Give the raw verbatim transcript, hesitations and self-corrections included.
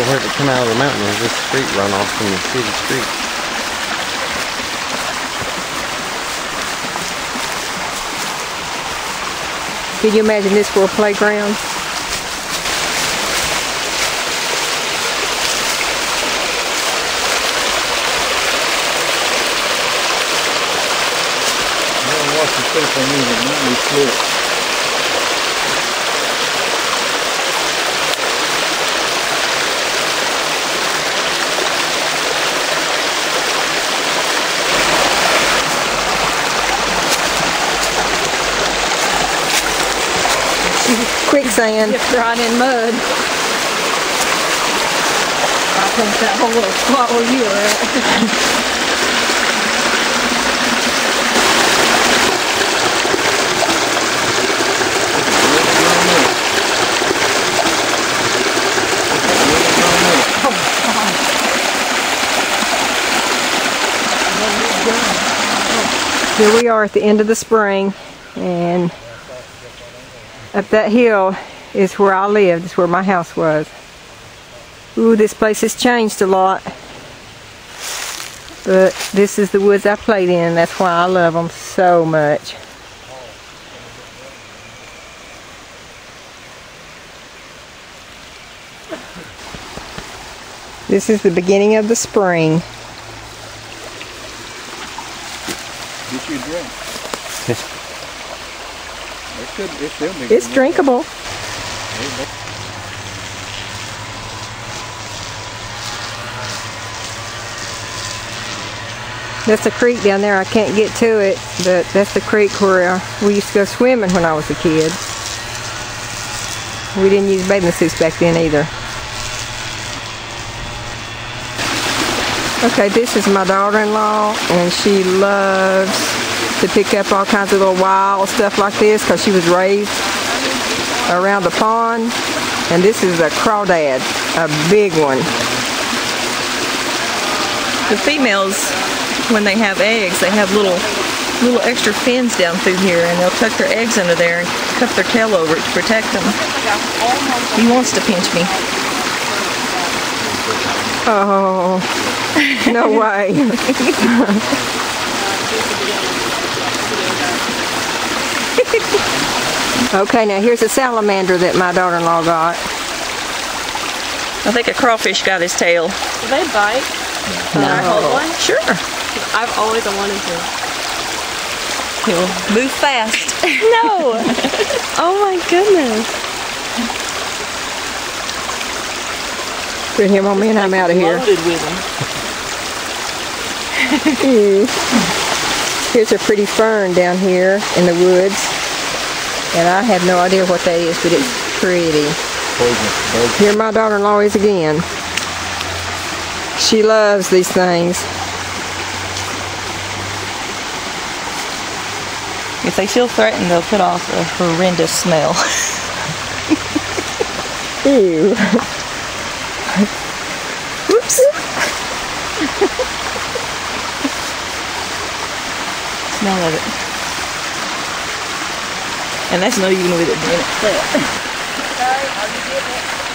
where it come out of the mountain is this street runoff from the city street. Can you imagine this for a playground? Watch the step on these, it might be slip. Quicksand. It's right in mud. I think that whole little spot where you were at. Here we are at the end of the spring, and up that hill is where I lived. It's where my house was. Ooh, this place has changed a lot, but this is the woods I played in. That's why I love them so much. This is the beginning of the spring. Get you a drink. It should, it should be It's drinkable. That's a creek down there. I can't get to it, but that's the creek where we used to go swimming when I was a kid. We didn't use bathing suits back then either. Okay, this is my daughter-in-law, and she loves to pick up all kinds of little wild stuff like this because she was raised around the pond. And this is a crawdad, a big one. The females, when they have eggs, they have little little extra fins down through here, and they'll tuck their eggs under there and cup their tail over it to protect them. He wants to pinch me. Oh, no way. Okay, now here's a salamander that my daughter-in-law got. I think a crawfish got his tail. Do they bite? Can I hold one? Sure. I've always wanted to. He'll move fast. No! Oh my goodness. Put him on me and I'm out of here. Loaded with him. Here's a pretty fern down here in the woods. And I have no idea what that is, but it's pretty. Here my daughter-in-law is again. She loves these things. If they feel threatened, they'll put off a horrendous smell. Ew. Whoops. Smell of it. And that's not even with it being upset. Sorry, are you getting it?